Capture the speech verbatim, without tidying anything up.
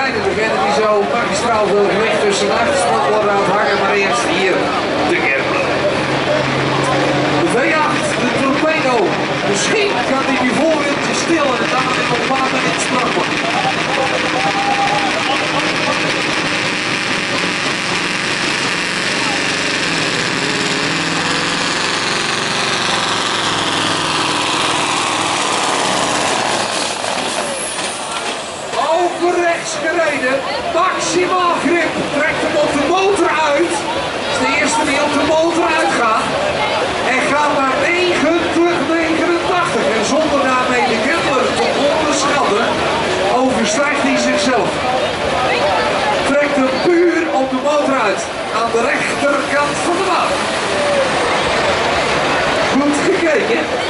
rijden. Degene die zo magistraal veel gewicht tussen de achterstand worden aan het hangen, maar eerst hier de Kempler. De V acht, de Torpedo. Misschien kan die die voorwieltje stil en dan met op water in het strappen. Rechts gereden, maximaal grip, trekt hem op de motor uit. Dat is de eerste die op de motor uitgaat. En gaat naar negentig negenentachtig. En zonder daarmee de Kempler te onderschatten, overstijgt hij zichzelf. Trekt hem puur op de motor uit, aan de rechterkant van de baan. Goed gekeken.